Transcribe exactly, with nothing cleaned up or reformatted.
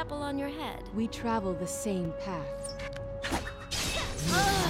apple on your head. We travel the same path.